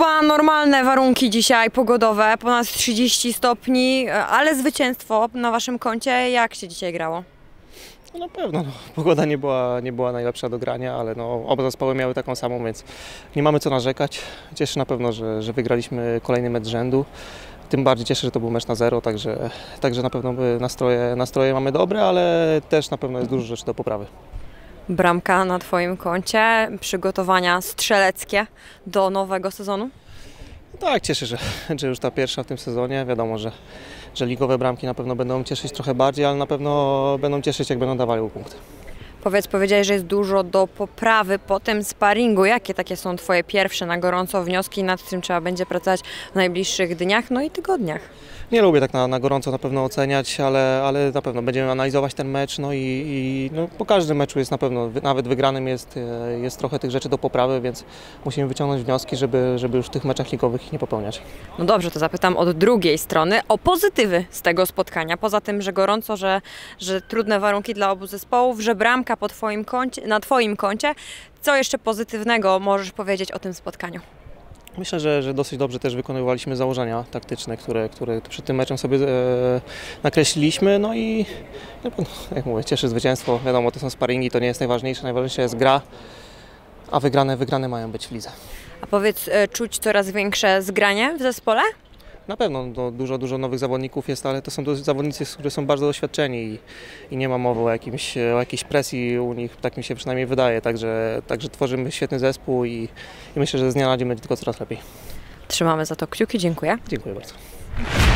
chyba normalne warunki dzisiaj pogodowe, ponad 30 stopni, ale zwycięstwo na waszym koncie. Jak się dzisiaj grało? No na pewno, pogoda nie była najlepsza do grania, ale oba zespoły miały taką samą, więc nie mamy co narzekać. Cieszy na pewno, że wygraliśmy kolejny mecz z rzędu. Tym bardziej cieszę, że to był mecz na zero, także na pewno nastroje mamy dobre, ale też na pewno jest dużo rzeczy do poprawy. Bramka na twoim koncie, przygotowania strzeleckie do nowego sezonu? Tak, cieszę się, że już ta pierwsza w tym sezonie. Wiadomo, że ligowe bramki na pewno będą cieszyć trochę bardziej, ale na pewno będą cieszyć, jak będą dawali punkty. Powiedziałeś, że jest dużo do poprawy po tym sparingu. Jakie takie są twoje pierwsze na gorąco wnioski, nad tym trzeba będzie pracować w najbliższych dniach, no i tygodniach? Nie lubię tak na gorąco na pewno oceniać, ale na pewno będziemy analizować ten mecz, no po każdym meczu jest na pewno, nawet wygranym jest trochę tych rzeczy do poprawy, więc musimy wyciągnąć wnioski, żeby już w tych meczach ligowych ich nie popełniać. No dobrze, to zapytam od drugiej strony o pozytywy z tego spotkania. Poza tym, że gorąco, że trudne warunki dla obu zespołów, że bramka na twoim koncie. Co jeszcze pozytywnego możesz powiedzieć o tym spotkaniu? Myślę, że dosyć dobrze też wykonywaliśmy założenia taktyczne, które przed tym meczem sobie nakreśliliśmy. No i jak mówię, cieszy zwycięstwo. Wiadomo, to są sparingi, to nie jest najważniejsze. Najważniejsza jest gra, a wygrane mają być w lidze. A powiedz, czuć coraz większe zgranie w zespole? Na pewno dużo nowych zawodników jest, ale to są zawodnicy, którzy są bardzo doświadczeni i nie ma mowy o jakiejś presji u nich, tak mi się przynajmniej wydaje. Także tworzymy świetny zespół i myślę, że z dnia na dzień będzie tylko coraz lepiej. Trzymamy za to kciuki, dziękuję. Dziękuję bardzo.